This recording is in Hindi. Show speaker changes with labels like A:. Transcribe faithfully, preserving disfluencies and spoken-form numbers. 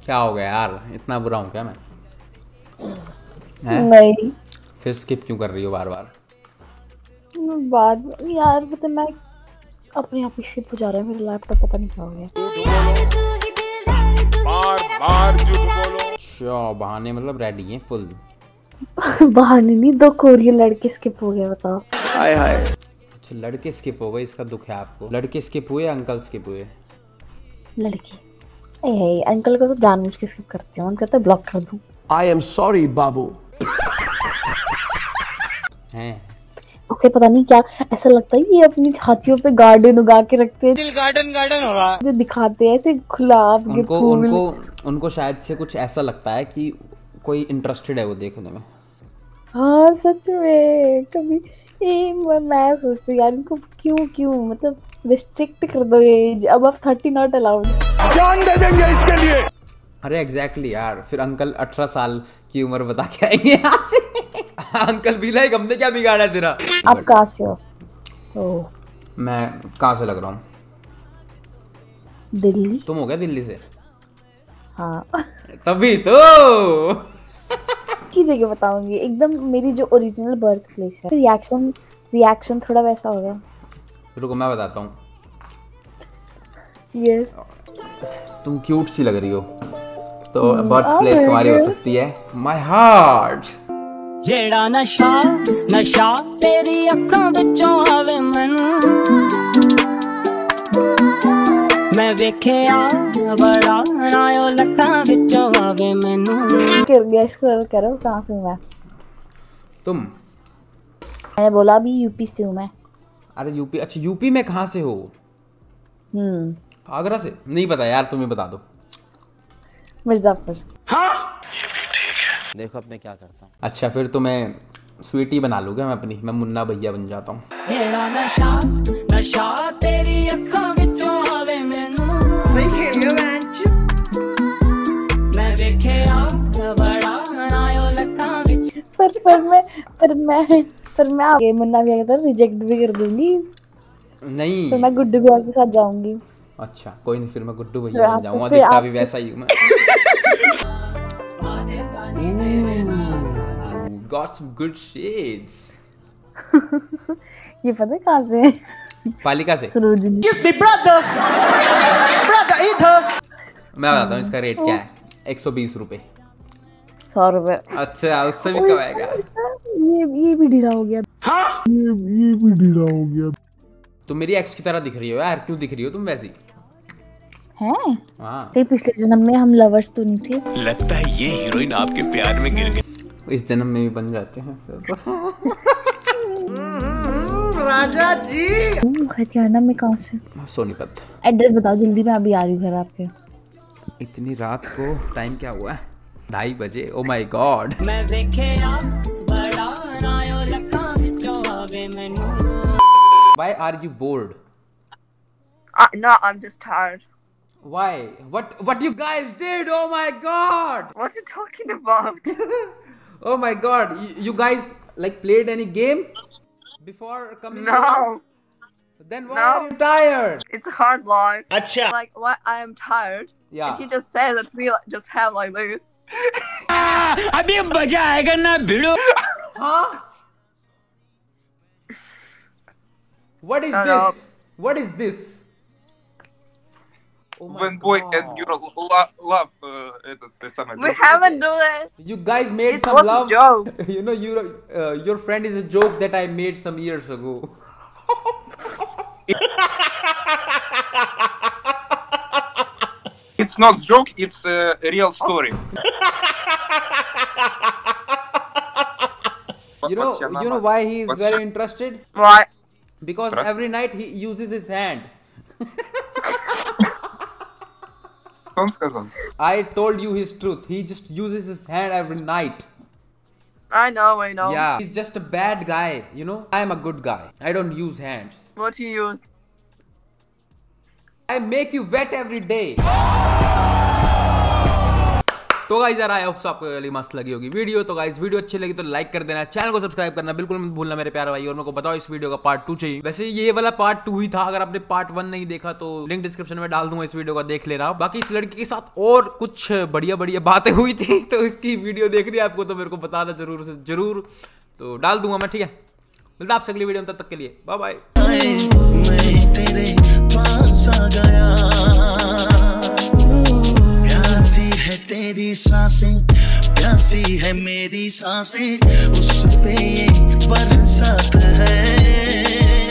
A: क्या हो गया यार, इतना बुरा हूँ क्या मैं? है?
B: नहीं
A: फिर स्किप क्यों कर रही हो बार बार?
B: बाद यार पता मैं अपने आप ही स्किप हो जा रहा है मेरा लैपटॉप, पता नहीं क्या हो गया।
C: बार बार झूठ बोलो।
A: अच्छा बहाने मतलब रेडी है फुल।
B: बहाने नहीं, दो कोरियन लड़के स्किप हो गया, बताओ।
A: हाय हाय। अच्छा लड़के स्किप हो गए, इसका दुख है आपको। लड़के स्किप हुए, अंकल स्किप हुए?
B: लड़की ए, अंकल को तो जानबूझ के स्किप करती हूँ, कहता है ब्लॉक कर दूं।
D: आई एम सॉरी बाबू।
A: हैं
B: उसे पता नहीं क्या ऐसा लगता है ये अपनी छातियों पे गार्डन उगा के रखते हैं,
C: गार्डन गार्डन हो रहा है
B: जो दिखाते हैं ऐसे गुलाब के
A: उनको
B: फूल।
A: उनको उनको शायद से कुछ ऐसा लगता है कि कोई इंटरेस्टेड है वो देखने में।
B: हाँ सच में कभी ये मैं, मैं सोचती हूँ यार इनको क्यों क्यों मतलब रिस्ट्रिक्ट कर दो एज, अब अब थर्टी नॉट अलाउड।
C: जान दे देंगे इसके लिए।
A: अरे एग्जैक्टली यार, फिर अंकल अठारह साल की उम्र बता के आएंगे यहाँ पे। अंकल भी लाइक हमने क्या बिगाड़ा तेरा।
B: आप कहाँ से हो? ओह
A: मैं कहाँ से लग रहा हूँ?
B: दिल्ली।
A: तुम हो गया दिल्ली से?
B: हाँ
A: तभी तो
B: की जगह बताऊंगी एकदम मेरी जो ओरिजिनल बर्थ प्लेस है। रिएक्शन रिएक्शन थोड़ा वैसा हो गया।
A: रुको मैं बताता हूँ।
B: यस
A: तुम क्यूट सी लग रही हो, तो बर्थ प्लेस तुम्हारी हो सकती है माय हार्ट।
E: जेड़ा नशा नशा तेरी अखां विचों आवे मैनू, मैं वेखिया बड़ा नायो लखां विचों आवे मैनू।
B: कर गैस करो कहाँ से हूँ मैं?
A: तुम?
B: मैंने बोला अभी यूपी से हूँ मैं।
A: अरे यूपी? अच्छा यूपी में कहाँ से हो?
B: हम्म
A: आगरा से? नहीं पता यार, तुम्हें बता दो।
B: मिर्जापुर।
F: देखो अब मैं क्या करता हूँ।
A: अच्छा फिर तो मैं स्वीटी बना लूँगा मैं अपनी, मैं मुन्ना भैया बन जाता हूँ।
E: जेड़ा नशा नशा तेरी अखां विचों आवे मैनू,
F: सही खेल गया मैच।
E: मैं वेखिया बड़ा नायो लखां विच।
B: पर पर मैं पर मैं पर मैं आगे मुन्ना भैया के साथ रिजेक्ट भी कर दूंगी,
A: नहीं
B: तो मैं गुड्डू भैया के साथ जाऊंगी।
A: अच्छा कोई नहीं, फिर मैं गुड्डू भैया बन जाऊंगा,
B: फिर
A: दिखता
B: आप-
A: भी वैसा ही हूँ मैं। Got some good shades.
B: ये पता है कहाँ से है?
A: पालिका से?
B: सरोजनी।
A: मैं बताता हूँ इसका रेट क्या है। एक सौ बीस रुपए।
B: सौ रुपए।
A: अच्छा उससे भी कम आएगा।
B: ये ये भी ढीला हो गया।
C: हाँ?
D: ये ये भी ढीला हो गया।
A: तुम मेरी एक्स की तरह दिख रही हो यार, क्यों दिख रही हो तुम वैसी?
B: हैं?
A: हाँ
B: ते पिछले जन्म में हम लवर्स तो नहीं थे?
C: लगता है ये हीरोइन आपके प्यार में गिर गई।
A: इस जन्म में भी बन जाते हैं।
F: राजा जी।
B: हरियाणा में कहाँ से?
A: सोनीपत।
B: एड्रेस बताओ जल्दी, मैं अभी आ रही हूँ घर आपके।
A: इतनी रात को टाइम क्या हुआ है? ढाई बजे। Oh my god.
E: मैं वेखिया बड़ा नायो लखां विचों आवे मैनू।
A: Why are you bored?
G: Uh, no, I'm just tired.
A: Why? What what you guys did? Oh my god.
G: What are you talking about?
A: Oh my god. You, you guys like played any game before coming here?
G: No,
A: Then why
G: No.
A: are you tired?
G: it's a hard life.
C: अच्छा
G: Like, why I am tired.
A: Yeah.
G: And he just said that we like, just have like this.
E: अभी मजा आएगा ना भिड़ो।
A: Huh? What is
G: Shut
A: this?
G: up.
A: What is this? Oh my
H: When boy
A: god.
H: and girl love, love uh, это с- самое.
G: We haven't do this.
A: You guys made
G: It
A: some
G: was a
A: love.
G: joke.
A: You know, you uh, your friend is a joke that I made some years ago.
H: It's not joke, it's a real story.
A: You know, you know why he is
H: What's
A: very
H: your-
A: interested?
G: Why?
A: Because
H: Trust-
A: every night he uses his hand.
H: Что он сказал?
A: I told you his truth. He just uses his hand every night.
G: I know, I know.
A: Yeah, he's just a bad guy. You know, I am a good guy. I don't use hands.
G: What you use?
A: I make you wet every day. तो गाइस यार आई होप आपको वाली मस्त लगी होगी वीडियो। तो गाइस वीडियो अच्छी लगी तो लाइक कर देना, चैनल को सब्सक्राइब करना बिल्कुल मत भूलना मेरे प्यारे भाई। और मेरे को बताओ इस वीडियो का पार्ट टू चाहिए। वैसे ये वाला पार्ट टू ही था, अगर आपने पार्ट वन नहीं देखा तो लिंक डिस्क्रिप्शन में डाल दूंगा, इस वीडियो का देख लेना। बाकी इस लड़की के साथ और कुछ बढ़िया बढ़िया बातें हुई थी, तो इसकी वीडियो देखनी है आपको तो मेरे को बताना जरूर से जरूर, तो डाल दूंगा मैं, ठीक है। मिलता है आपसे अगली वीडियो में, तब तक के लिए बाय बाय।
I: मैं तेरे पास आ गया, प्यासी है तेरी सांसें, प्यासी है मेरी सांसें, उस पे ये बरसात है।